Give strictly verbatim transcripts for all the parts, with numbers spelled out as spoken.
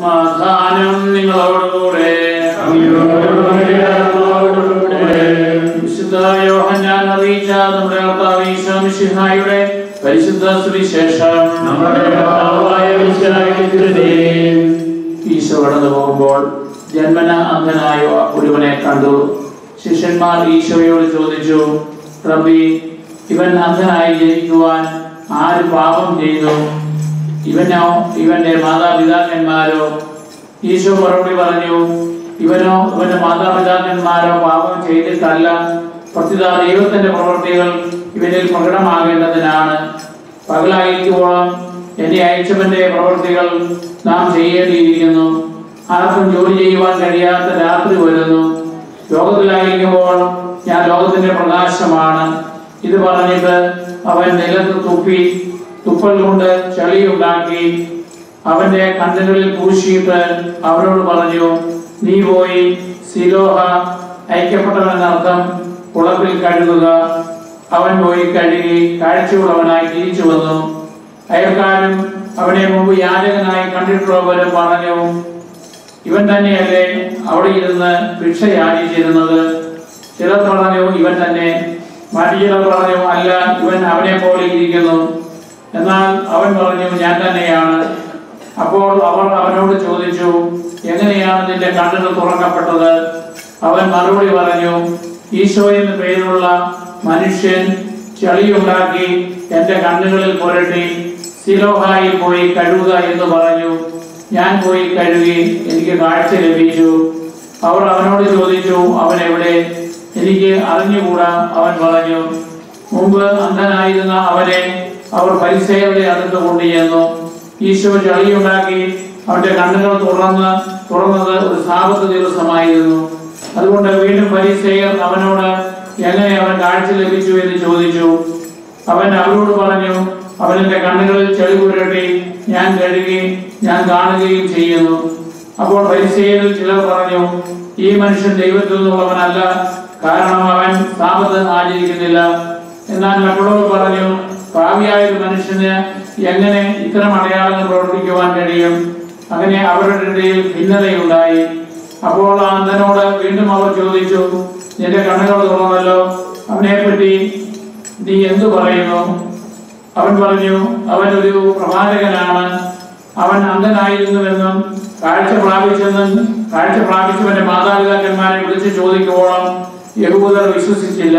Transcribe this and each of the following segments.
സമാധാനം നിങ്ങളോടുകൂടെ. വിശുദ്ധ യോഹന്നാൻ അറിയിച്ച നമ്മുടെ കർത്താവ് ഈശോ മിശിഹായുടെ പരിശുദ്ധ സുവിശേഷം. ഈശോ കടന്നു പോകുമ്പോൾ ജന്മന അന്ധനായ ഒരുവനെ കണ്ടു. ശിഷ്യന്മാർ ഈശോയോട് ചോദിച്ചു, റബ്ബി, ഇവൻ അന്ധനായി ജനിക്കുവാൻ ആര് പാപം ചെയ്തു, ഇവനോ ഇവന്റെ മാതാപിതാക്കന്മാരോ? ഈശോ മറുപടി പറഞ്ഞു, ഇവനോ ഇവന്റെ മാതാപിതാക്കന്മാരോ പാപം ചെയ്തിട്ടല്ല, പ്രത്യുത ദൈവത്തിന്റെ പ്രവൃത്തികൾ ഇവനിൽ പ്രകടമാകേണ്ടതിനാണ്. പകലായിരിക്കുമ്പോഴും എന്നെ അയച്ചവന്റെ പ്രവൃത്തികൾ നാം ചെയ്യേണ്ടിയിരിക്കുന്നു. ആർക്കും ജോലി ചെയ്യുവാൻ കഴിയാത്ത രാത്രി വരുന്നു. ലോകത്തിലായിരിക്കുമ്പോൾ ഞാൻ ലോകത്തിന്റെ പ്രകാശമാണ്. ഇത് പറഞ്ഞിട്ട് അവൻ നിലത്ത് തുപ്പി തുപ്പൽ കൊണ്ട് ചളിയുണ്ടാക്കി അവന്റെ കണ്ണുകളിൽ പൂശിയിട്ട് അവനോട് പറഞ്ഞു, നീ പോയി സിലോഹ, ഐക്യപ്പെട്ടവനെന്നർത്ഥം, കുളത്തിൽ കഴുകുക. അവൻ പോയി കഴുകി കാഴ്ചയുള്ളവനായി തിരിച്ചു വന്നു. അയൽക്കാരും അവനെ മുമ്പ് യാചകനായി കണ്ടിട്ടുള്ളവരും പറഞ്ഞു, ഇവൻ തന്നെയല്ലേ അവിടെ ഇരുന്ന് ഭിക്ഷ യാചിച്ചിരുന്നത്? ചിലർ പറഞ്ഞു, ഇവൻ തന്നെ. മറ്റു ചിലർ പറഞ്ഞു, അല്ല, ഇവൻ അവനെ പോലെ ഇരിക്കുന്നു. എന്നാൽ അവൻ പറഞ്ഞു, ഞാൻ തന്നെയാണ്. അപ്പോൾ അവർ അവനോട് ചോദിച്ചു, എങ്ങനെയാണ് നിന്റെ കണ്ണുകൾ തുറക്കപ്പെട്ടത്? അവൻ മറുപടി പറഞ്ഞു, ഈശോ എന്ന് പേരുള്ള മനുഷ്യൻ ചളിയുണ്ടാക്കി എന്റെ കണ്ണുകളിൽ പുരട്ടി സിലോഹായിൽ പോയി കഴുകുക എന്ന് പറഞ്ഞു. ഞാൻ പോയി കഴുകി, എനിക്ക് കാഴ്ച ലഭിച്ചു. അവർ അവനോട് ചോദിച്ചു, അവൻ എവിടെ? എനിക്ക് അറിഞ്ഞുകൂടാ. അവൻ പറഞ്ഞു, മുമ്പ് അന്ധനായിരുന്ന അവനെ അവർ ഫരിസേയരുടെ അടുത്ത് കൊണ്ടുചെന്നു. ഈശോ ചളിയുണ്ടാക്കി അവന്റെ കണ്ണുകൾ തുറന്ന് തുറന്നത് ഒരു സാബത്ത് ദിവസമായിരുന്നു. അതുകൊണ്ട് വീണ്ടും ഫരിസേയർ അവനോട് എങ്ങനെ അവൻ കാഴ്ച ലഭിച്ചു എന്ന് ചോദിച്ചു. അവൻ അവരോട് പറഞ്ഞു, അവനെന്റെ കണ്ണുകളിൽ ചെളി പുരട്ടി ഞാൻ കഴുകി ഞാൻ കാണുകയും ചെയ്യുന്നു. അപ്പോൾ ഫരിസേയരിൽ ചിലർ പറഞ്ഞു, ഈ മനുഷ്യൻ ദൈവത്തിൽ നിന്നുള്ളവനല്ല, കാരണം അവൻ സാബത്ത് ആചരിക്കുന്നില്ല. എന്നാൽ മറ്റുള്ളവർ പറഞ്ഞു, പാപിയായ ഒരു മനുഷ്യന് എങ്ങനെ ഇത്തരം അടയാളങ്ങൾ പ്രവർത്തിക്കുവാൻ കഴിയും? അങ്ങനെ അവരുടെ ഇടയിൽ ഭിന്നതയുണ്ടായി. അപ്പോൾ ആ അന്ധനോട് വീണ്ടും അവർ ചോദിച്ചു, നിന്റെ കണ്ണുകൾ തുറന്നല്ലോ, അവനെപ്പറ്റി നീ എന്തു പറയുന്നു? അവൻ പറഞ്ഞു, അവൻ ഒരു പ്രവാചകനാണ്. അവൻ അന്ധനായിരുന്നുവെന്നും കാഴ്ച പ്രാപിച്ചെന്നും കാഴ്ച പ്രാപിച്ചവന്റെ മാതാപിതാക്കന്മാരെ വിളിച്ച് ചോദിക്കുവോളം യഹൂദർ വിശ്വസിച്ചില്ല.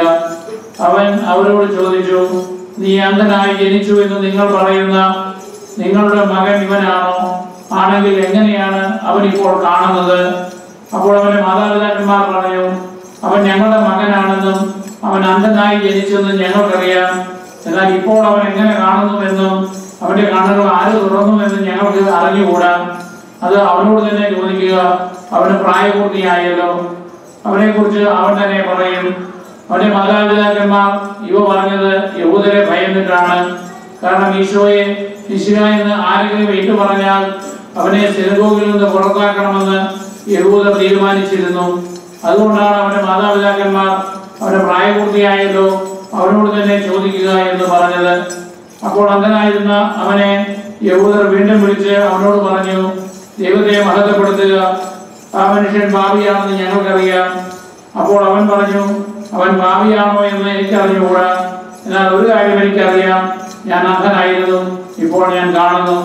അവൻ അവരോട് ചോദിച്ചു, നീ അന്ധനായി ജനിച്ചു എന്ന് നിങ്ങൾ പറയുന്ന നിങ്ങളുടെ മകൻ ഇവനാണോ? ആണെങ്കിൽ എങ്ങനെയാണ് അവൻ ഇപ്പോൾ കാണുന്നത്? അപ്പോൾ അവന്റെ മാതാപിതാക്കന്മാർ പറഞ്ഞു, അവൻ ഞങ്ങളുടെ മകനാണെന്നും അവൻ അന്ധനായി ജനിച്ചെന്നും ഞങ്ങൾക്കറിയാം. എന്നാൽ ഇപ്പോൾ അവൻ എങ്ങനെ കാണുന്നുവെന്നും അവന്റെ കണ്ണുകൾ ആര് തുറന്നുവെന്നും ഞങ്ങൾക്ക് അറിഞ്ഞുകൂടാ. അത് അവനോട് തന്നെ ചോദിക്കുക. അവന് പ്രായപൂർത്തിയായല്ലോ. അവനെ കുറിച്ച് അവൻ തന്നെ പറയും. അവന്റെ മാതാപിതാക്കന്മാർ ഇവ പറഞ്ഞത് യഹൂദരെ ഭയന്നിട്ടാണ്. കാരണം ഈശോയെ ശിശുര എന്ന് ആരെങ്കിലും ഏറ്റു പറഞ്ഞാൽ അവനെ സിനഗോഗിൽ നിന്ന് പുറത്താക്കണമെന്ന് യഹൂദർ തീരുമാനിച്ചിരുന്നു. അതുകൊണ്ടാണ് അവന്റെ മാതാപിതാക്കന്മാർ അവന്റെ പ്രായപൂർത്തിയായല്ലോ, അവനോട് തന്നെ ചോദിക്കുക എന്ന് പറഞ്ഞത്. അപ്പോൾ അന്ധനായിരുന്ന അവനെ യഹൂദർ വീണ്ടും വിളിച്ച് അവനോട് പറഞ്ഞു, ദൈവത്തെ മഹത്വപ്പെടുത്തുക. ആ മനുഷ്യൻ പാപിയാണെന്ന് ഞങ്ങൾക്കറിയാം. അപ്പോൾ അവൻ പറഞ്ഞു, അവൻ പാപിയാണോ എന്ന് എനിക്കറിഞ്ഞുകൂടാ. എന്നാൽ ഒരു കാര്യം എനിക്കറിയാം, ഞാൻ അന്ധനായിരുന്നു, ഇപ്പോൾ ഞാൻ കാണുന്നു.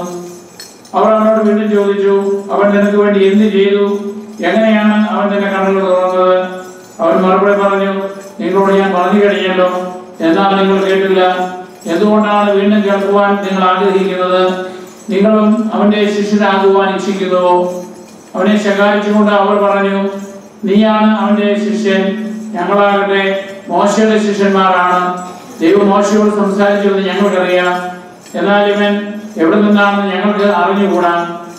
അവർ അവനോട് വീണ്ടും ചോദിച്ചു, അവൻ നിനക്ക് വേണ്ടി എന്ത് ചെയ്തു? എങ്ങനെയാണ് അവൻ നിന്റെ കണ്ണുകൾ തുറന്നത്? അവൻ മറുപടി പറഞ്ഞു, നിങ്ങളോട് ഞാൻ പറഞ്ഞു കഴിഞ്ഞല്ലോ, എന്നാൽ നിങ്ങൾ കേട്ടില്ല. എന്തുകൊണ്ടാണ് വീണ്ടും കേൾക്കുവാൻ നിങ്ങൾ ആഗ്രഹിക്കുന്നത്? നിങ്ങളും അവന്റെ ശിഷ്യനാകുവാൻ ഇച്ഛിക്കുന്നുവോ? അവനെ ശകാരിച്ചുകൊണ്ട് അവർ പറഞ്ഞു, നീയാണ് അവന്റെ ശിഷ്യൻ, ഞങ്ങളാകട്ടെ മോശയുടെ ശിഷ്യന്മാരാണ്. ദൈവം മോശയോട് സംസാരിച്ചത് ഞങ്ങൾക്കറിയാം, എന്നാൽ ഇവൻ എവിടെ നിന്നാണെന്ന് ഞങ്ങൾക്ക് അറിഞ്ഞുകൂടാ.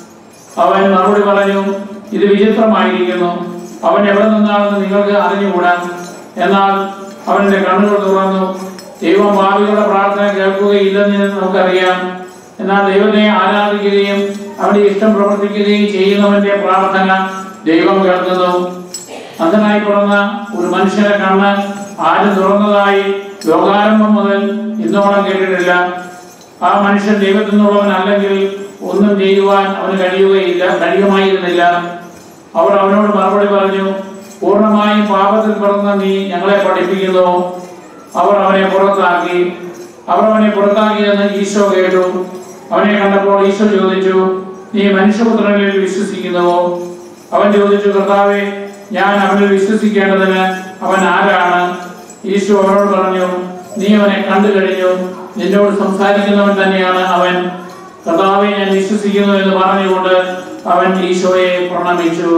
അവൻ മറുപടി പറഞ്ഞു, ഇത് വിചിത്രമായിരിക്കുന്നു. അവൻ എവിടെ നിന്നാണെന്ന് നിങ്ങൾക്ക് അറിഞ്ഞുകൂടാ. എന്നാൽ അവന്റെ കണ്ണുകൾ തുറന്നു. ദൈവം പാപികളുടെ പ്രാർത്ഥന കേൾക്കുകയില്ലെന്ന് നമുക്കറിയാം. എന്നാൽ ദൈവത്തെ ആരാധിക്കുകയും അവന്റെ ഇഷ്ടം പ്രവർത്തിക്കുകയും ചെയ്യുന്നവന്റെ പ്രാർത്ഥന ദൈവം കേൾക്കുന്നു. അന്ധനായി പിറന്ന ഒരു മനുഷ്യനെ കണ്ണ് ആരും തുറന്നതായി ലോകാരംഭം മുതൽ ഇന്നോളം കേട്ടിട്ടില്ല. ആ മനുഷ്യൻ ദൈവത്തിൽ നിന്നുള്ളവൻ അല്ലെങ്കിൽ ഒന്നും ചെയ്യുവാൻ അവന് കഴിയുകയില്ല കഴിയുമായിരുന്നില്ല. അവർ അവനോട് മറുപടി പറഞ്ഞു, പൂർണ്ണമായും പാപത്തിൽ പിറന്ന നീ ഞങ്ങളെ പഠിപ്പിക്കുന്നു. അവർ അവനെ പുറത്താക്കി. അവർ അവനെ പുറത്താക്കിയെന്ന് ഈശോ കേട്ടു. അവനെ കണ്ടപ്പോൾ ഈശോ ചോദിച്ചു, നീ മനുഷ്യപുത്രനിൽ വിശ്വസിക്കുന്നുവോ? അവൻ ചോദിച്ചു, കർത്താവേ, ഞാൻ അവനിൽ വിശ്വസിക്കേണ്ടതിന് അവൻ ആരാണ്? ഈശോ അവനോട് പറഞ്ഞു, നീ അവനെ കണ്ടു കഴിഞ്ഞു. നിന്നോട് സംസാരിക്കുന്നവൻ തന്നെയാണ് അവൻ. കർത്താവെ, ഞാൻ വിശ്വസിക്കുന്നു എന്ന് പറഞ്ഞുകൊണ്ട് അവൻ ഈശോയെ പ്രണമിച്ചു.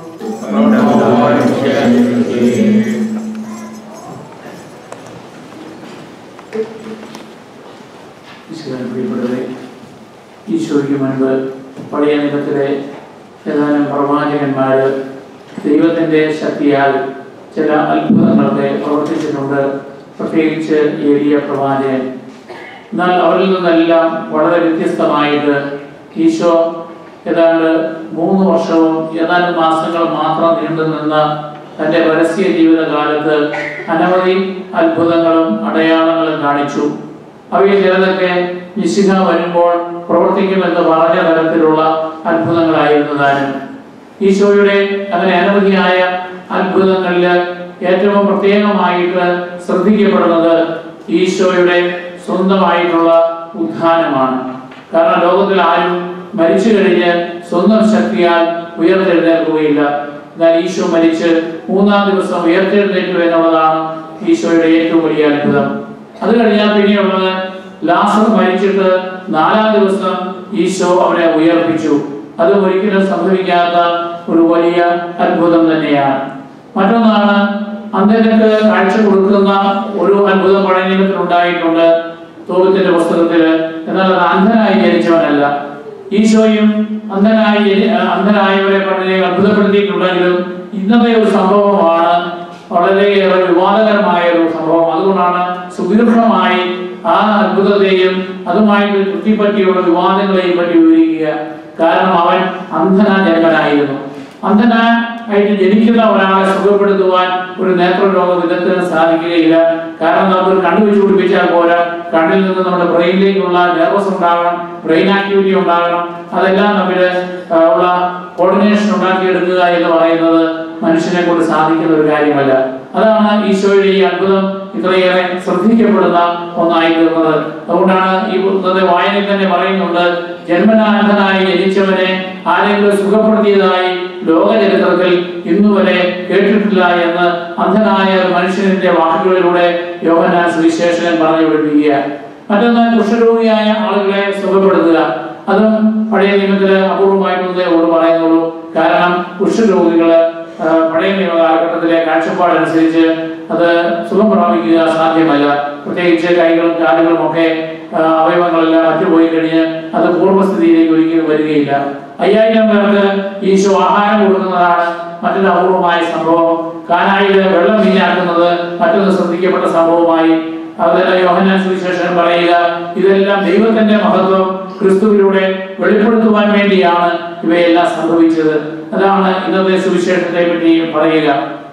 ഈശോയ്ക്ക് മുൻപ് പഴയ നിയമത്തിലെ ഏതാനും പ്രവാചകന്മാര് ദൈവത്തിന്റെ ശക്തിയാൽ ചില അത്ഭുതങ്ങളൊക്കെ പ്രവർത്തിച്ചിട്ടുണ്ട്. പ്രത്യേകിച്ച് ഏലിയ പ്രവാചകൻ. എന്നാൽ അവരിൽ നിന്നെല്ലാം വളരെ വ്യത്യസ്തമായിട്ട് ഈശോ ഏതാണ്ട് മൂന്ന് വർഷവും ഏതാനും മാസങ്ങൾ മാത്രം നീണ്ടു നിന്ന തൻ്റെ പരസ്യ ജീവിതകാലത്ത് അനവധി അത്ഭുതങ്ങളും അടയാളങ്ങളും കാണിച്ചു. അവയിൽ ചിലതൊക്കെ മിശിഹ വരുമ്പോൾ പ്രവർത്തിക്കുമെന്ന് പറഞ്ഞ തരത്തിലുള്ള അത്ഭുതങ്ങളായിരുന്നു താനും. ഈശോയുടെ അങ്ങനെ അനവധിയായ അത്ഭുതങ്ങളിൽ ഏറ്റവും പ്രത്യേകമായിട്ട് ശ്രദ്ധിക്കപ്പെടുന്നത് ഈശോയുടെ സ്വന്തമായിട്ടുള്ള ഉത്ഥാനമാണ്. കാരണം ലോകത്തിൽ ആരും മരിച്ചു കഴിഞ്ഞ് സ്വന്തം ശക്തിയാൽ ഉയർത്തെഴുന്നേൽക്കുകയില്ല. എന്നാൽ ഈശോ മരിച്ച് മൂന്നാം ദിവസം ഉയർത്തെഴുന്നേറ്റു എന്നുള്ളതാണ് ഈശോയുടെ ഏറ്റവും വലിയ അത്ഭുതം. അത് കഴിഞ്ഞാൽ പിന്നെയുള്ളത് ലാസർ മരിച്ചിട്ട് നാലാം ദിവസം ഈശോ അവനെ ഉയർപ്പിച്ചു. അതും ഒരിക്കലും സംഭവിക്കാത്ത ഒരു വലിയ അത്ഭുതം തന്നെയാണ്. മറ്റൊന്നാണ് അന്ധർക്ക് കാഴ്ച കൊടുക്കുന്ന ഒരു അത്ഭുതം പഴയ നിയമത്തിൽ ഉണ്ടായിട്ടുണ്ട്, തോബിത്തിന്റെ പുസ്തകത്തില്. എന്നാൽ അത് അന്ധനായി ജനിച്ചവനല്ല. ഈശോയും അന്ധനായി അന്ധനായവരെ പഴയ അത്ഭുതപ്പെടുത്തിയിട്ടുണ്ടെങ്കിലും ഇന്നത്തെ ഒരു സംഭവമാണ് വളരെയേറെ വിവാദകരമായ ഒരു സംഭവം. അതുകൊണ്ടാണ് സുദീർഘമായി ആ അത്ഭുതത്തെയും അതുമായിട്ട് ചുറ്റിപ്പറ്റിയുള്ള വിവാദങ്ങളെയും പറ്റി വിവരിക്കുക. കാരണം അവൻ അന്ധനാ ജന്മനായിരുന്നു. അന്ധനായിട്ട് ജനിക്കുന്ന ഒരാളെ സുഖപ്പെടുത്തുവാൻ ഒരു നേത്രരോഗ വിദഗ്ധന് സാധിക്കുകയില്ല. കാരണം നമുക്ക് കണ്ണു വെച്ച് പിടിപ്പിച്ചാൽ പോരാ, കണ്ണിൽ നിന്ന് നമ്മുടെ ബ്രെയിനിലേക്കുള്ള നെർവസ് ഉണ്ടാകണം, ബ്രെയിൻ ആക്ടിവിറ്റി ഉണ്ടാകണം. അതെല്ലാം തമ്മിൽ ഉള്ള കോർഡിനേഷൻ ഉണ്ടാക്കിയെടുക്കുക എന്ന് പറയുന്നത് മനുഷ്യനെ കൊണ്ട് സാധിക്കുന്ന ഒരു കാര്യമല്ല. അതാണ് ഈശോയുടെ ഈ അത്ഭുതം ഇത്രയേറെ ശ്രദ്ധിക്കപ്പെടുന്ന ഒന്നായി തീർന്നത്. അതുകൊണ്ടാണ് ഈ പുസ്തകത്തെ വായനയിൽ തന്നെ പറയുന്നുണ്ട്, ജന്മനാഥനായി ജനിച്ചവനെ ആരെങ്കിലും സുഖപ്പെടുത്തിയതായി ലോക ചരിത്രത്തിൽ ഇന്നുവരെ കേട്ടിട്ടില്ല എന്ന് അന്ധനായ ഒരു മനുഷ്യന്റെ വാക്കുകളിലൂടെ യോഹന്നാൻ സുവിശേഷകൻ പറഞ്ഞു പഠിപ്പിക്കുക. മറ്റൊന്ന് കുഷ്ഠരോഗിയായ ആളുകളെ സുഖപ്പെടുത്തുക. അതും പഴയ നിയമത്തില് അപൂർവമായിട്ടുള്ളതേ ഓട് പറയുന്നുള്ളൂ. കാരണം കുഷ്ഠരോഗികള് പഴയ നിയമ കാലഘട്ടത്തിലെ കാഴ്ചപ്പാടനുസരിച്ച് അത് സുഖം പ്രാപിക്കുക സാധ്യമല്ല. പ്രത്യേകിച്ച് കൈകളും കാലുകളും ഒക്കെ അവയവങ്ങളെല്ലാം മറ്റുപോയി കഴിഞ്ഞ് അത് പൂർവ്വസ്ഥിതിയിലേക്ക് ഒരിക്കലും വരികയില്ല. അയ്യായിരം പേർക്ക് ഈശോ ആഹാരം കൊടുക്കുന്നതാണ് മറ്റൊരു അപൂർവമായ സംഭവം. കാനായില് വെള്ളം വീഞ്ഞാക്കുന്നത് മറ്റൊന്ന് ശ്രദ്ധിക്കപ്പെട്ട സംഭവമായി. അതുപോലെ യോഹന്നാൻ സുവിശേഷൻ പറയുക, ഇതെല്ലാം ദൈവത്തിന്റെ മഹത്വം ക്രിസ്തുവിലൂടെ വെളിപ്പെടുത്തുവാൻ വേണ്ടിയാണ് ഇവയെല്ലാം സംഭവിച്ചത്. അതാണ് ഇന്നത്തെ സുവിശേഷത്തെ പറ്റി പറയുക.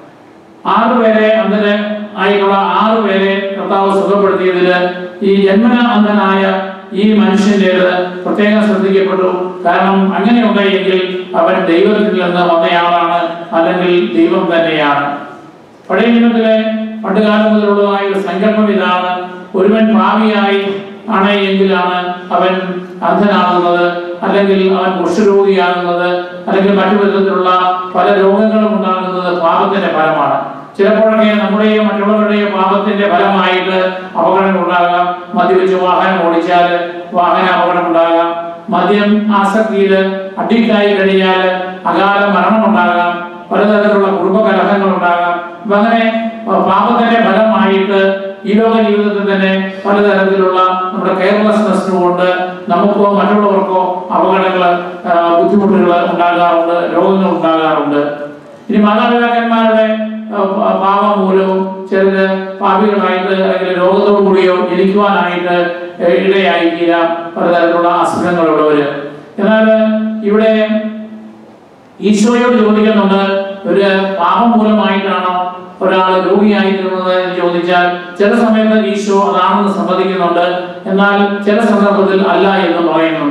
ആറുപേരെ അന്ധന് ആയിട്ടുള്ള ആറുപേരെ കർത്താവ് സുഖപ്പെടുത്തിയതില് ഈ ജന്മന അന്ധനായ ഈ മനുഷ്യൻ്റെത് പ്രത്യേകം ശ്രദ്ധിക്കപ്പെട്ടു. കാരണം അങ്ങനെ ഉണ്ടായെങ്കിൽ അവൻ ദൈവത്തിൽ നിന്ന് വന്നയാളാണ്, അല്ലെങ്കിൽ ദൈവം തന്നെയാണ്. പഴയ നിയമത്തിലെ പണ്ടുകാലം മുതലുള്ളതായ ഒരു സങ്കല്പം ഇതാണ്, ഒരുവൻ ഭാവിയായി ആണ് എങ്കിലാണ് അവൻ അന്ധനാകുന്നത്, അല്ലെങ്കിൽ അവൻ കുഷ്ഠരോഗിയാകുന്നത്, അല്ലെങ്കിൽ മറ്റു വിധത്തിലുള്ള പല രോഗങ്ങളും ഉണ്ടാകുന്നത് പാപത്തിന്റെ ഫലമാണ്. ചിലപ്പോഴൊക്കെ നമ്മുടെയോ മറ്റുള്ളവരുടെയോ പാപത്തിന്റെ ഫലമായിട്ട് അപകടങ്ങൾ ഉണ്ടാകാം. മദ്യപിച്ച് വാഹനം ഓടിച്ചാൽ വാഹന അപകടം ഉണ്ടാകാം. മദ്യം ആസക്തിയിൽ അഡിക്റ്റായി കഴിഞ്ഞാൽ അകാല മരണം ഉണ്ടാകാം. പലതരത്തിലുള്ള കുടുംബ കലഹങ്ങൾ ഉണ്ടാകാം. അപ്പൊ അങ്ങനെ പാപത്തിന്റെ ഫലമായിട്ട് ഈ ലോക ജീവിതത്തിൽ തന്നെ പലതരത്തിലുള്ള നമ്മുടെ കെയർലെസ്നെസ് കൊണ്ട് നമുക്കോ മറ്റുള്ളവർക്കോ അപകടങ്ങൾ, ബുദ്ധിമുട്ടുകൾ ഉണ്ടാകാറുണ്ട്, രോഗങ്ങൾ ഉണ്ടാകാറുണ്ട്. ഇനി മാതാപിതാക്കന്മാരുടെ പാപം മൂലവും ചിലര് പാപികളായിട്ട് അല്ലെങ്കിൽ രോഗത്തോടു കൂടിയോ ജനിക്കുവാനായിട്ട് ഇടയായിത്തീരാം പലതരത്തിലുള്ള അസുഖങ്ങളുള്ളവര്. എന്നാൽ ഇവിടെ ഈശോയോട് ചോദിക്കുന്നുണ്ട്, ഒരു പാപം മൂലമായിട്ടാണോ ഒരാൾ രോഗിയായിരിക്കുന്നത് എന്ന് ചോദിച്ചാൽ ചില സമയത്ത് ഈശോ അതാണെന്ന് സമ്മതിക്കുന്നുണ്ട്. എന്നാൽ ചില സന്ദർഭത്തിൽ അല്ല എന്ന് പറയുന്നുണ്ട്.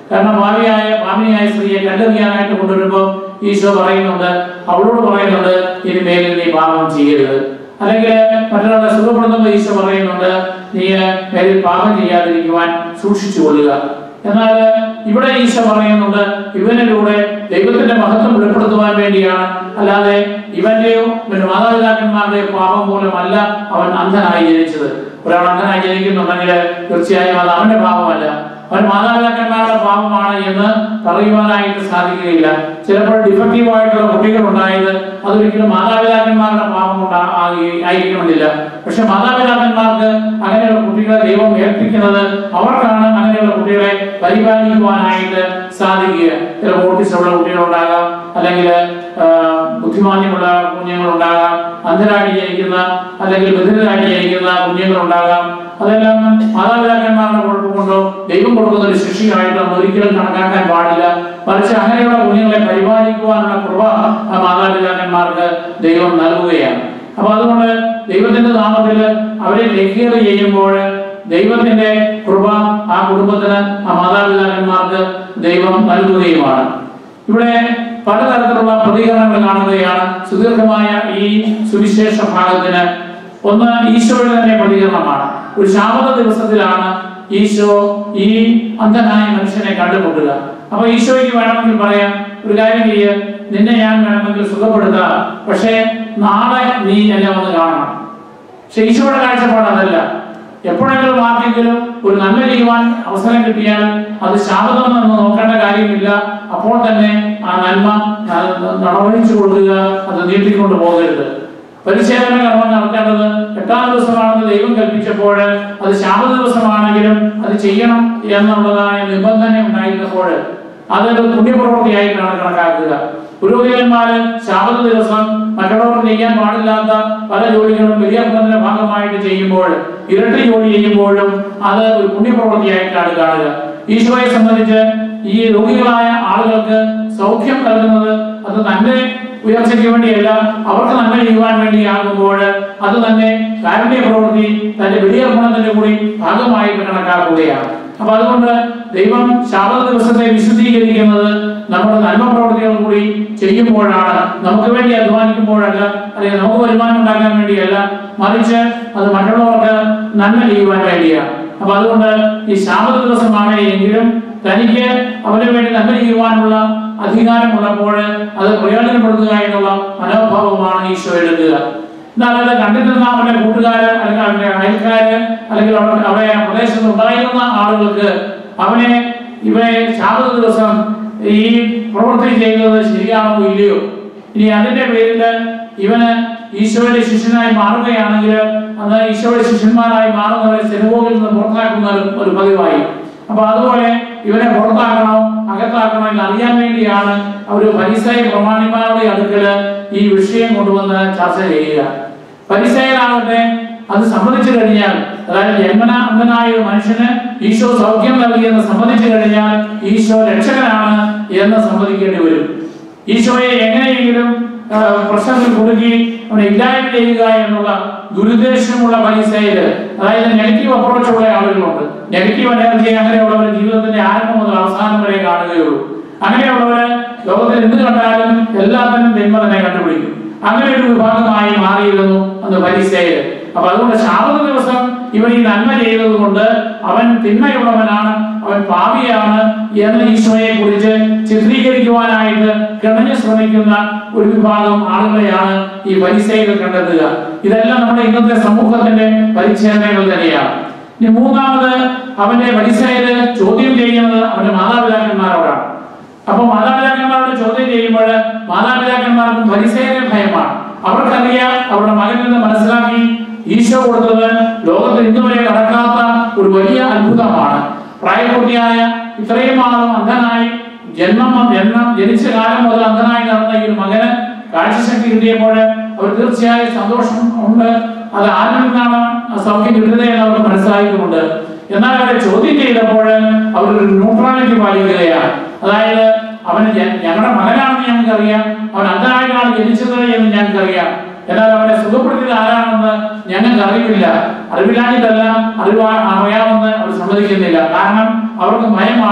കാരണം ഭാവിയായ ഭാവിയായ സ്ത്രീയെ കല്ലെറിയാനായിട്ട് കൊണ്ടുവരുമ്പോൾ ഈശോ പറയുന്നുണ്ട്, അവളോട് പറയുന്നുണ്ട്, ഇനി മേലിൽ നീ പാപം ചെയ്യരുത്. അല്ലെങ്കിൽ മറ്റൊരാളെ സുഖപ്പെടുത്തുമ്പോൾ ഈശോ പറയുന്നുണ്ട്, നീ മേലിൽ പാപം ചെയ്യാതിരിക്കുവാൻ സൂക്ഷിച്ചു കൊള്ളുക. എന്നാൽ ഇവിടെ ഈശോ പറയുന്നുണ്ട്, ഇവനിലൂടെ ദൈവത്തിന്റെ മഹത്വം വെളിപ്പെടുത്തുവാൻ വേണ്ടിയാണ്, അല്ലാതെ ഇവന്റെയോ പിന്നെ മാതാപിതാക്കന്മാരുടെയോ പാപം മൂലമല്ല അവൻ അന്ധനായി ജനിച്ചത്. ഒരാൾ അന്ധനായി ജനിക്കുന്നുണ്ടെങ്കിൽ തീർച്ചയായും അത് അവന്റെ പാപമല്ല, അവൻ മാതാപിതാക്കന്മാരുടെ പാപമാണ് എന്ന് പറയുവാനായിട്ട് സാധിക്കുകയില്ല. ചിലപ്പോൾ ഡിഫക്റ്റീവ് ആയിട്ടുള്ള കുട്ടികൾ ഉണ്ടായത് അതൊരിക്കലും മാതാപിതാക്കന്മാരുടെ പാപം കൊണ്ടാ ആയിരിക്കണമെന്നില്ല. പക്ഷെ മാതാപിതാക്കന്മാർക്ക് അങ്ങനെയുള്ള കുട്ടികളെ ദൈവം ഏൽപ്പിക്കുന്നത് അവർക്കാണ് അങ്ങനെയുള്ള കുട്ടികളെ പരിപാലിക്കുവാനായിട്ട് സാധിക്കുക. ചില ഓട്ടിസമുള്ള കുട്ടികളുണ്ടാകാം, അല്ലെങ്കിൽ ബുദ്ധിമാന്യമുള്ള കുഞ്ഞുങ്ങളുണ്ടാകാം, അന്ധരായി ജനിക്കുന്ന അല്ലെങ്കിൽ ബധിരരായി ജനിക്കുന്ന കുഞ്ഞുങ്ങളുണ്ടാകാം. അതെല്ലാം മാതാപിതാക്കന്മാരുടെ കുഴപ്പം കൊണ്ടോ ദൈവം കൊടുക്കുന്ന ഒരു ശിക്ഷയായിട്ട് നമ്മൾ ഒരിക്കലും കണക്കാക്കാൻ പാടില്ല. മറിച്ച് അങ്ങനെയുള്ള കുഞ്ഞുങ്ങളെ പരിപാലിക്കുവാനുള്ള കൃപ ആ മാതാപിതാക്കന്മാർക്ക് ദൈവം നൽകുകയാണ്. അപ്പൊ അതുകൊണ്ട് ദൈവത്തിന്റെ നാമത്തിൽ അവരെ ടെക്കേർ ചെയ്യുമ്പോൾ ദൈവത്തിന്റെ കൃപ ആ കുടുംബത്തിന് ആ മാതാപിതാക്കന്മാർക്ക് ദൈവം നൽകുകയുമാണ്. ഇവിടെ പലതരത്തിലുള്ള പ്രതികരണങ്ങൾ കാണുകയാണ് സുദീർഘമായ ഈ സുവിശേഷ ഭാഗത്തിന്. ഒന്ന് ഈശോയുടെ തന്നെ പ്രതികരണമാണ്. ഒരു ശാബത ദിവസത്തിലാണ് ഈശോ ഈ അന്ധനായ മനുഷ്യനെ കണ്ടുമുട്ടുക. അപ്പൊ ഈശോയ്ക്ക് വേണമെങ്കിൽ പറയാം, ഒരു കാര്യം ചെയ്യ്, നിന്നെ ഞാൻ വേണമെങ്കിൽ സുഖപ്പെടുത്താം, പക്ഷേ നാളെ നീ എന്നെ വന്ന് കാണണം. പക്ഷെ ഈശോയുടെ കാഴ്ചപ്പാട് അതല്ല. എപ്പോഴെങ്കിലും ആർക്കെങ്കിലും ഒരു നന്മ ചെയ്യുവാൻ അവസരം കിട്ടിയാൽ അത് ശാബതം എന്ന് നോക്കേണ്ട കാര്യമില്ല. അപ്പോൾ തന്നെ ആ നന്മ നടവഴിച്ചു കൊടുക്കുക, അത് നീട്ടിക്കൊണ്ട് പോകരുത്. പരിശേധന കർമ്മം നടത്തേണ്ടത് എട്ടാം ദിവസമാണെന്ന് ദൈവം കൽപ്പിച്ചപ്പോൾ അത് ശാബത ദിവസമാണെങ്കിലും അത് ചെയ്യണം എന്നുള്ളതായ നിബന്ധന ഉണ്ടായിരുന്നപ്പോൾ അതൊരു പുണ്യപ്രവൃത്തിയായിട്ടാണ് കണക്കാക്കുക. പുരോഹിതന്മാര് ശാബത ദിവസം മറ്റുള്ളവർ ചെയ്യാൻ പാടില്ലാത്ത പല ജോലികളും ബലിയർപ്പണത്തിന്റെ ഭാഗമായിട്ട് ചെയ്യുമ്പോൾ, ഇരട്ടി ജോലി ചെയ്യുമ്പോഴും അത് ഒരു പുണ്യപ്രവൃത്തിയായിട്ടാണ് കാണുക. ഈശോയെ സംബന്ധിച്ച് ഈ രോഗികളായ ആളുകൾക്ക് സൗഖ്യം നൽകുന്നത് അത് തന്റെ ഉയർച്ചയ്ക്ക് വേണ്ടിയല്ല, അവർക്ക് നന്മ ചെയ്യുവാൻ വേണ്ടിയാകുമ്പോൾ അത് തന്നെ കാരുണ്യ പ്രവൃത്തി തന്റെ ബലിയർപ്പണത്തിന്റെ കൂടി ഭാഗമായിട്ട് കണക്കാക്കുകയാണ്. അപ്പൊ അതുകൊണ്ട് ദൈവം ശാബത ദിവസത്തെ വിശുദ്ധീകരിക്കുന്നത് നമ്മുടെ നന്മ പ്രവൃത്തികൾ കൂടി ചെയ്യുമ്പോഴാണ്, നമുക്ക് വേണ്ടി അധ്വാനിക്കുമ്പോഴല്ല, അല്ലെങ്കിൽ നമുക്ക് വരുമാനം ഉണ്ടാക്കാൻ വേണ്ടിയല്ല, മറിച്ച് അത് മറ്റുള്ളവർക്ക് നന്മ ചെയ്യുവാൻ വേണ്ടിയാണ്. അപ്പൊ അതുകൊണ്ട് ഈ ശാബത ദിവസമാണ് എങ്കിലും തനിക്ക് അവന് വേണ്ടി നന്മ ചെയ്യുവാനുള്ള അധികാരമുള്ളപ്പോൾ അത് പ്രയോജനപ്പെടുത്തുക എന്നുള്ള മനോഭാവമാണ് ഈശോ എടുക്കുക. എന്നാൽ അത് കണ്ടിരുന്ന അവന്റെ കൂട്ടുകാര് അല്ലെങ്കിൽ അവന്റെ അയൽക്കാര് അല്ലെങ്കിൽ അവിടെ പ്രദേശത്ത് ഉണ്ടായിരുന്ന ആളുകൾക്ക് അവനെ ഇവനെ ശാബത ദിവസം ഈ പ്രവൃത്തി ചെയ്യുന്നത് ശരിയാണോ ഇല്ലയോ, ഇനി അതിന്റെ പേരിൽ ഇവന് ഈശോയുടെ ശിഷ്യനായി മാറുകയാണെങ്കിൽ അത് ഈശോയുടെ ശിഷ്യന്മാരായി മാറുന്നവരെ സിനഗോഗിൽ നിന്ന് പുറത്താക്കുന്ന ഒരു പതിവായി. അപ്പൊ അതുപോലെ ഇവനെ പുറത്താക്കണോ അകത്താക്കണോ എന്ന് അറിയാൻ വേണ്ടിയാണ് അവർ ഫരിസേയ പ്രമാണിമാരുടെ അടുക്കല് ഈ വിഷയം കൊണ്ടുവന്ന് ചർച്ച ചെയ്യുക. ഫരിസേയരാകട്ടെ അത് സമ്മതിച്ചു കഴിഞ്ഞാൽ, അതായത് ജന്മന അന്ധനായ ഒരു മനുഷ്യന് ഈശോ സൗഖ്യം നൽകിയെന്ന് സമ്മതിച്ചു കഴിഞ്ഞാൽ ഈശോ രക്ഷകനാണ് എന്ന് സമ്മതിക്കേണ്ടി വരും. ഈശോയെ എങ്ങനെയെങ്കിലും പ്രശ്നത്തിൽ കുടുക്കി അവനെ ഇല്ലായ്മ ചെയ്യുക എന്നുള്ള ദുരുദ്ദേശമുള്ള ഫരിസേയര്, അതായത് നെഗറ്റീവ് അപ്രോച്ചുള്ള ആളുകളുണ്ട്. നെഗറ്റീവ് എനർജി അങ്ങനെയുള്ളവർ ജീവിതത്തിന്റെ ആരംഭം മുതൽ അവസാനം വരെ കാണുകയുള്ളൂ. അങ്ങനെയുള്ളവര് ലോകത്തിൽ എന്ത് കണ്ടാലും എല്ലാത്തിനും തിന്മ തന്നെ കണ്ടുപിടിക്കും. അങ്ങനെ ഒരു വിഭാഗമായി മാറിയിരുന്നു അന്ന് ഫരിസേയര്. അപ്പൊ അതുകൊണ്ട് ശാബത ദിവസം ഇവൻ ഈ നന്മ ചെയ്തത് കൊണ്ട് അവൻ തിന്മയുള്ളവനാണ്, അവൻ പാപിയാണ് എന്ന് ഈശോയെ കുറിച്ച് ചിത്രീകരിക്കുവാനായിട്ട് കിണഞ്ഞു ശ്രമിക്കുന്ന ഒരു വിഭാഗം ആളുകളെയാണ് ഈ ഫരിസേയർ കണ്ടെത്തുക. ഇതെല്ലാം നമ്മുടെ ഇന്നത്തെ സമൂഹത്തിന്റെ പരിച്ഛേദനകൾ തന്നെയാണ്. ഇനി മൂന്നാമത് അവന്റെ ഫരിസേയര് ചോദ്യം ചെയ്യുന്നത് അവന്റെ മാതാപിതാക്കന്മാരോടാണ്. അപ്പൊ മാതാപിതാക്കന്മാരോട് ചോദ്യം ചെയ്യുമ്പോൾ മാതാപിതാക്കന്മാർക്കും ഫരിസേയരെ ഭയമാണ്. അവർക്കറിയാം അവരുടെ മകനിൽ നിന്ന് മനസ്സിലാക്കി ഈശോ കൊടുത്തത് ലോകത്തിൽ ഇന്നുവരെ നടക്കാത്ത ഒരു വലിയ അത്ഭുതമാണ്. പ്രായപൂർത്തിയായ ഇത്രയും ആളും അന്ധനായി ജന്മം ജന്മം ജനിച്ച കാലം മുതൽ അന്ധനായി നടന്ന ഈ ഒരു മകന് കാഴ്ചശക്തി കിട്ടിയപ്പോൾ അവർ തീർച്ചയായും സന്തോഷം ഉണ്ട്. അത് ആരിൽ നിന്നാണ് സൗഖ്യം കിട്ടുന്നത് എന്ന് അവർക്ക് മനസ്സിലാക്കിയിട്ടുണ്ട്. എന്നാൽ അവരെ ചോദ്യം ചെയ്തപ്പോൾ അവരൊരു ന്യൂട്രാലിറ്റി പാലിക്കുകയാണ്. അതായത് അവന് ഞങ്ങളുടെ മകനാണെന്ന് ഞങ്ങൾക്കറിയാം, അവൻ അന്ധനായിട്ടാണ് ജനിച്ചത് എന്ന് ഞങ്ങൾക്കറിയാം, എന്നാൽ അവനെ സുഖപ്പെടുത്തിയത് ആരാണെന്ന് ഞങ്ങൾക്ക് അറിയില്ല. അറിവില്ലാഞ്ഞിട്ടല്ല, അറിവാ അറിയാമെന്ന് അവർ സമ്മതിക്കുന്നില്ല. കാരണം അവർക്ക് ഭയമാണ്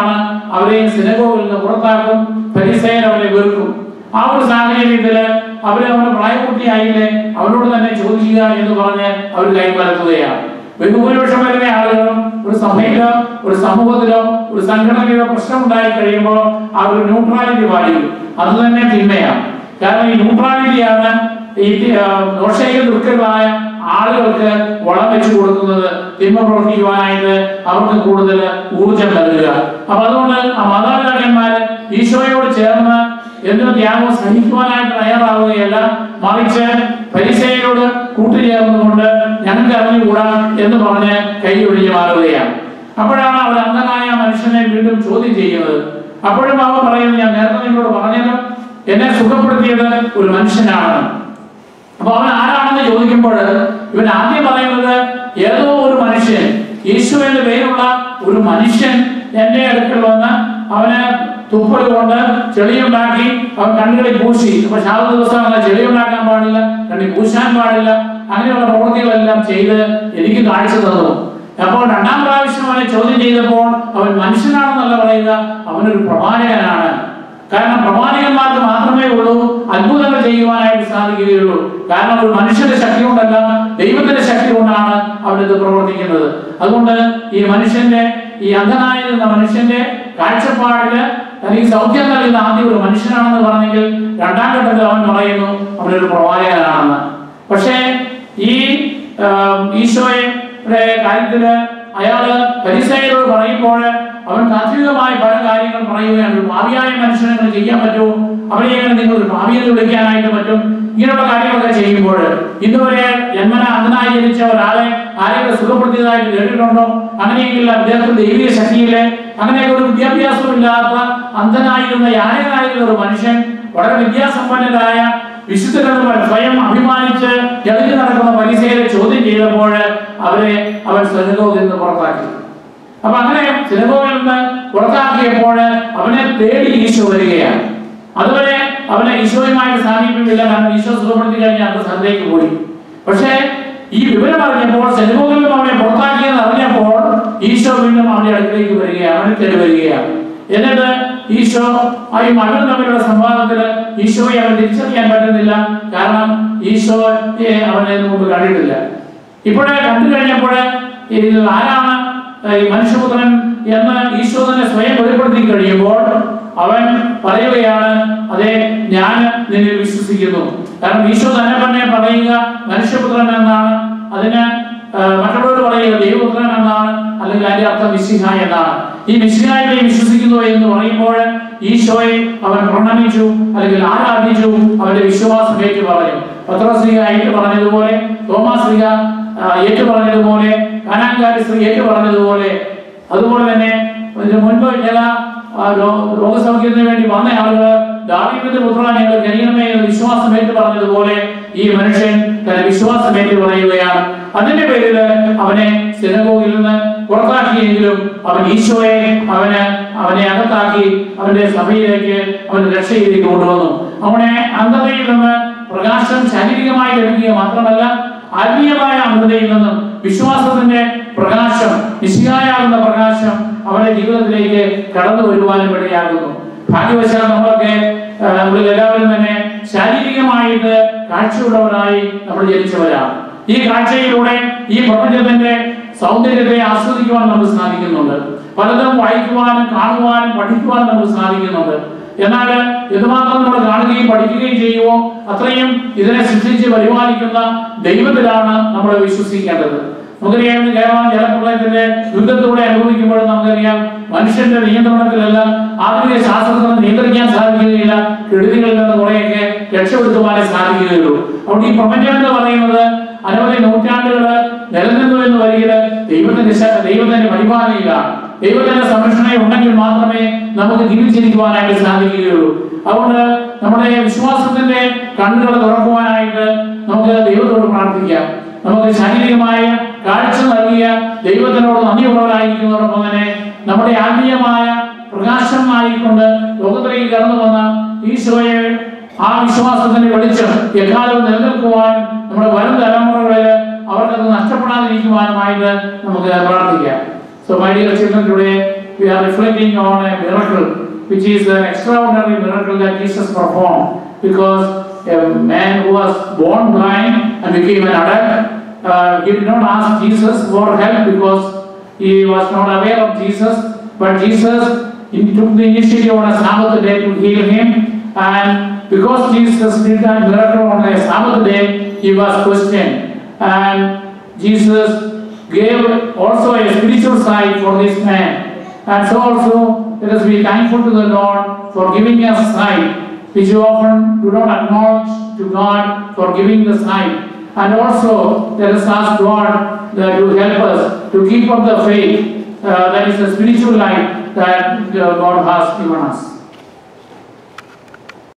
അവരെ സിനഗോഗിൽ നിന്ന് പുറത്താക്കും, ഫരിസേയർ അവരെ വെറുക്കും. ആ ഒരു സാഹചര്യത്തിൽ അവര് അവരുടെ പ്രായപൂർത്തിയായില്ലേ, അവരോട് തന്നെ ചോദിക്കുക എന്ന് പറഞ്ഞ് അവർ കൈമലർത്തുകയാണ്. ബഹുഭൂരിപക്ഷം വരുന്ന ആളുകളും ഒരു സഭയിലോ ഒരു സമൂഹത്തിലോ ഒരു സംഘടനയിലോ പ്രശ്നം ഉണ്ടായി കഴിയുമ്പോൾ ആ ഒരു ന്യൂട്രാലിറ്റി പാലിക്കും. അത് തന്നെ തിന്മയാണ്. കാരണം ഈ ന്യൂട്രാലിറ്റിയാണ് ഈ ദോഷൈക ദുഃഖങ്ങളായ ആളുകൾക്ക് വളം വെച്ചു കൊടുക്കുന്നത്, തിന്മ പ്രവർത്തിക്കുവാനായിട്ട് അവർക്ക് കൂടുതൽ ഊർജം നൽകുക. അപ്പൊ അതുകൊണ്ട് ആ മാതാപിതാക്കന്മാര് ഈശോയോട് ചേർന്ന് എന്തിനു ത്യാഗവും സഹിക്കുവാനായിട്ട് തയ്യാറാവുകയല്ല, മറിച്ച് ഫരിസേയരോട് കൂട്ടുചേർന്നുകൊണ്ട് ഞങ്ങൾക്ക് അറിഞ്ഞുകൂടാ എന്ന് പറഞ്ഞ് കൈ ഒഴിഞ്ഞു മാറുകയാണ്. അപ്പോഴാണ് അവർ അന്ധനായ മനുഷ്യനെ വീണ്ടും ചോദ്യം ചെയ്യുന്നത്. അപ്പോഴും അവ പറയുന്നത്, ഞാൻ നേരത്തെ നിങ്ങളോട് പറഞ്ഞത് എന്നെ സുഖപ്പെടുത്തിയത് ഒരു മനുഷ്യനാണ്. അപ്പൊ അവൻ ആരാണെന്ന് ചോദിക്കുമ്പോൾ ഇവൻ ആദ്യം പറയുന്നത് ഏതോ ഒരു മനുഷ്യൻ, യേശു എന്ന പേരുള്ള ഒരു മനുഷ്യൻ എന്റെ അടുക്കൽ വന്ന് അവന് തുപ്പല് കൊണ്ട് ചെളിയുണ്ടാക്കി അവൻ കണ്ണുകളിൽ പൂശി. അപ്പൊ ശാബത്ത് ദിവസം അങ്ങനെ ചെളിയുണ്ടാക്കാൻ പാടില്ല, കണ്ണിൽ പൂശാൻ പാടില്ല, അങ്ങനെയുള്ള പ്രവൃത്തികളെല്ലാം ചെയ്ത് എനിക്ക് കാഴ്ച തന്നു. അപ്പോൾ രണ്ടാം പ്രാവശ്യം അവനെ ചോദ്യം ചെയ്തപ്പോൾ അവൻ മനുഷ്യനാണെന്നല്ല പറയുക, അവനൊരു പ്രവാചകനാണ്. കാരണം പ്രവാചകന്മാർക്ക് മാത്രമേ ഉള്ളൂ അത്ഭുതങ്ങൾ ചെയ്യുവാനായിട്ട് സാധിക്കുകയുള്ളൂ. കാരണം ഒരു മനുഷ്യന്റെ ശക്തി കൊണ്ടല്ല, ദൈവത്തിന്റെ ശക്തി കൊണ്ടാണ് അവരിത് പ്രവർത്തിക്കുന്നത്. അതുകൊണ്ട് ഈ മനുഷ്യന്റെ ഈ അന്ധനായിരുന്ന മനുഷ്യന്റെ കാഴ്ചപ്പാടില് അല്ലെങ്കിൽ സൗഖ്യം നൽകുന്ന ആദ്യം ഒരു മനുഷ്യനാണെന്ന് പറഞ്ഞെങ്കിൽ രണ്ടാം ഘട്ടത്തിൽ അവൻ പറയുന്നു അവനൊരു പ്രവാചകനാണെന്ന്. പക്ഷേ ഈ ഈശോയുടെ കാര്യത്തില് അയാള് ഫരിസേയരോട് പറയുമ്പോൾ അവൻ താത്വികമായി പല കാര്യങ്ങൾ പറയുകയാണ്. ഒരു ഭാവിയായ മനുഷ്യനെ ചെയ്യാൻ പറ്റുമോ, അവരെയാണ് നിങ്ങൾ ഒരു ഭാവിയെ വിളിക്കാനായിട്ട് പറ്റും, ഇങ്ങനെയുള്ള കാര്യങ്ങളൊക്കെ ചെയ്യുമ്പോൾ ഇന്നുവരെ ജന്മന അന്ധനായി ജനിച്ച ഒരാളെ ആരെങ്കിലും സുഖപ്പെടുത്തിയതായിട്ട് കേട്ടിട്ടുണ്ടോ? അങ്ങനെയെങ്കിൽ അദ്ദേഹത്തിന്റെ ദൈവിക ശക്തിയിലെ അങ്ങനെയൊക്കെ ഒരു വിദ്യാഭ്യാസമില്ലാത്ത അന്ധനായിരുന്ന യാനനായിരുന്ന ഒരു മനുഷ്യൻ വളരെ വിദ്യാസമ്പന്നരായ വിശുദ്ധരെന്ന് സ്വയം അഭിമാനിച്ച് എതിര് നടക്കുന്ന ഫരിസേയരെ ചോദ്യം ചെയ്തപ്പോൾ അവരെ അവൻ സിനഗോഗിൽ നിന്ന് പുറത്താക്കി. അപ്പൊ അങ്ങനെ സിനഗോഗിൽ നിന്ന് പുറത്താക്കിയപ്പോൾ അവനെ തേടി ഈശോ വരികയാണ്. അതുവരെ അവനെ ഈശോയുമായിട്ട് സാമീപ്യമില്ല, കാരണം ഈശോ സുഖപ്പെടുത്തി കഴിഞ്ഞാൽ അത് സ്ഥലത്തേക്ക് പോയി. പക്ഷേ ഈ വിവരം അറിഞ്ഞപ്പോൾ, സിനഗോഗിൽ നിന്നും അവനെ പുറത്താക്കിയെന്ന് അറിഞ്ഞപ്പോൾ ഈശോ വീണ്ടും അവന്റെ അടുത്തേക്ക് വരികയാണ്, അവനെ തേടി വരികയാണ്. എന്നിട്ട് ഈശോ ഈ മകനും തമ്മിലുള്ള സംവാദത്തില് ഈശോയെ അവൻ തിരിച്ചറിയാൻ പറ്റുന്നില്ല, കാരണം ഈശോയെ അവനെ മുമ്പ് കണ്ടിട്ടില്ല. ഇപ്പോഴേ കണ്ടു കഴിഞ്ഞപ്പോൾ ആരാണ് ഈ മനുഷ്യപുത്രൻ എന്ന് ഈശോ തന്നെ സ്വയം വെളിപ്പെടുത്തി കഴിയുമ്പോൾ അവൻ പറയുകയാണ്, അതെ ഞാൻ നിന്നിൽ വിശ്വസിക്കുന്നു. കാരണം ഈശോ തന്നെ തന്നെ പറയുക മനുഷ്യപുത്രൻ എന്നാണ്, അതിന് മറ്റുള്ളവർ പറയുക ദൈവപുത്രൻ എന്നാണ്, അല്ലെങ്കിൽ അതിന്റെ അർത്ഥം മിശിഹ എന്നാണ്. ഈ മിശിഹായെ വിശ്വസിക്കുന്നു എന്ന് പറയുമ്പോൾ ഈശോയെ അവൻ പ്രണമിച്ചു, അല്ലെങ്കിൽ ആരാധിച്ചു, അവന്റെ വിശ്വാസം ഏറ്റു പറഞ്ഞു. പത്രോസ്ലീഹ ഏറ്റു പറഞ്ഞതുപോലെ, തോമാസ്ലീഹ ഏറ്റു പറഞ്ഞതുപോലെ, കാനാൻകാരി സ്ത്രീ ഏറ്റു പറഞ്ഞതുപോലെ, അതുപോലെ തന്നെ മുൻപ് ചില രോഗസൗഖ്യത്തിന് വേണ്ടി വന്ന ആളുകൾ ദാവീദിന്റെ പുത്രനായ കരീമയെ വിശ്വാസം ഏറ്റു പറഞ്ഞതുപോലെ ഈ മനുഷ്യൻ തന്റെ വിശ്വാസം ഏറ്റു പറയുകയാണ്. അതിന്റെ പേരിൽ അവനെ സിനഗോഗിൽ നിന്ന് പുറത്താക്കിയെങ്കിലും അവൻ ഈശോയെ അവന് അവനെ അകത്താക്കി അവന്റെ സഭയിലേക്ക് അവന്റെ രക്ഷയിലേക്ക് കൊണ്ടുവന്നു. അവനെ അന്ധതയിൽ നിന്ന് പ്രകാശം ശാരീരികമായി ലഭിക്കുക മാത്രമല്ല, ആത്മീയമായ അന്ധതയിൽ നിന്നും വിശ്വാസത്തിന്റെ പ്രകാശം, മിശിഹായാകുന്ന പ്രകാശം അവരുടെ ജീവിതത്തിലേക്ക് കടന്നു വരുവാനും ഇടയാകുന്നു. ഭാഗ്യവശാൽ നമ്മളൊക്കെ നമ്മളിൽ എല്ലാവരും തന്നെ ശാരീരികമായിട്ട് കാഴ്ചയുള്ളവരായി നമ്മൾ ജനിച്ചവരാണ്. ഈ കാഴ്ചയിലൂടെ ഈ പ്രപഞ്ചത്തിന്റെ സൗന്ദര്യത്തെ ആസ്വദിക്കുവാൻ നമുക്ക് സാധിക്കുന്നുണ്ട്. പലതും വായിക്കുവാനും കാണുവാനും പഠിക്കുവാനും നമുക്ക് സാധിക്കുന്നുണ്ട്. എന്നാൽ എന്തുമാത്രം നമ്മൾ കാണുകയും പഠിക്കുകയും ചെയ്യുമോ അത്രയും ഇതിനെ സൃഷ്ടിച്ച് പരിപാലിക്കുന്ന ദൈവത്തിലാണ് നമ്മൾ വിശ്വസിക്കേണ്ടത്. നമുക്കറിയാം, കേരളം ജലപ്രളയത്തിന്റെ ദുരിതത്തിലൂടെ അനുഭവിക്കുമ്പോൾ നമുക്കറിയാം മനുഷ്യന്റെ നിയന്ത്രണത്തിലല്ല, ആധുനിക ശാസ്ത്രത്തിന് നിയന്ത്രിക്കാൻ സാധിക്കുകയില്ല, കെടുതികളിൽ നിന്ന് കുറെയൊക്കെ രക്ഷപ്പെടുത്തുവാനേ സാധിക്കുകയുള്ളൂ. അതുകൊണ്ട് ഈ പ്രപഞ്ചം എന്ന് പറയുന്നത് അനവധി നൂറ്റാണ്ടുകൾ നിലനിന്നു എന്ന് വരികില് ദൈവത്തിന്റെ ദൈവത്തിന്റെ പരിപാലനയിലാണ്. ദൈവത്തിന്റെ സംരക്ഷണം ഉണ്ടെങ്കിൽ മാത്രമേ നമുക്ക് ജീവിച്ചിരിക്കുവാനായിട്ട് സാധിക്കുകയുള്ളൂ. അതുകൊണ്ട് നമ്മുടെ വിശ്വാസത്തിന്റെ കണ്ണുകൾ തുറക്കുവാനായിട്ട് നമുക്ക് ദൈവത്തോട് പ്രാർത്ഥിക്കാം. നമുക്ക് ശാരീരികമായ കാഴ്ച നൽകിയ ദൈവത്തിനോട് നന്ദിയുള്ളവരായിരിക്കുന്നതോടൊപ്പം തന്നെ നമ്മുടെ ആത്മീയമായ പ്രകാശമായിക്കൊണ്ട് ലോകത്തിലേക്ക് കടന്നു വന്ന ഈശോയെ ആ വിശ്വാസത്തിന്റെ വെളിച്ചം എക്കാലവും നിലനിൽക്കുവാനും നമ്മുടെ വരും തലമുറകളിൽ അവർക്കത് നഷ്ടപ്പെടാതിരിക്കുവാനുമായിട്ട് നമുക്ക് പ്രാർത്ഥിക്കാം. So my dear children, today we are reflecting on a miracle, which is an extraordinary miracle that Jesus performed. Because a man who was born blind and became an adult, uh, he did not ask Jesus for help because he was not aware of Jesus. But Jesus he took the initiative on a Sabbath day to heal him. And because Jesus did that miracle on a Sabbath day, he was questioned. And Jesus gave also a spiritual side for this man. And so also, let us be thankful to the Lord for giving us sight, which you often do not acknowledge to God for giving the sight. And also, let us ask God that to help us to keep up the faith, uh, that is the spiritual light that uh, God has given us.